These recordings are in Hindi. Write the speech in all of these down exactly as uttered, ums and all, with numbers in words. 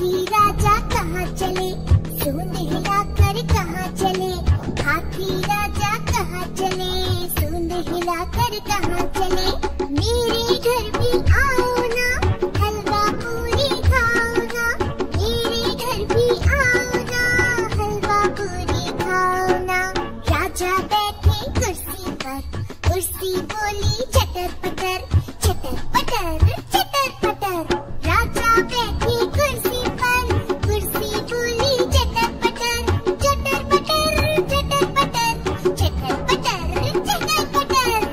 हाथी राजा कहाँ चले, सूंड हिलाकर कहाँ चले। हाथी राजा कहाँ चले, सूंड हिलाकर कहाँ चले। मेरे घर भी आओ ना, हलवा पूरी खाओ ना। मेरे घर भी आओ ना, हलवा पूरी खाओ ना। राजा बैठे कुर्सी पर, कुर्सी बोली चटर पटर, चटर पटर चटर पटर। राजा बैठे कुर्सी पर, कुर्सी बोली चटर पटर, चटर पटर चटर पटर, चटर पटर चटर पटर।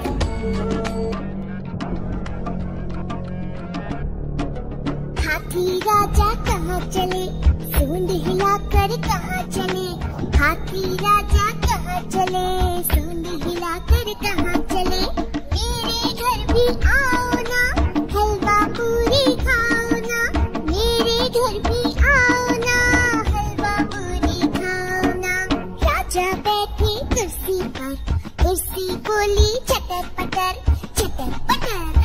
हाथी राजा कहाँ चले, सूंड हिलाकर कहाँ चले। हाथी राजा कहाँ चले, सूंड हिलाकर कहाँ चले। मेरे घर भी आओ ना, हलवा पूरी खाओ ना। मेरे घर भी आओ ना, हलवा पूरी खाओ ना। राजा बैठे कुर्सी पर, कुर्सी बोली चटर पटर, चटर पटर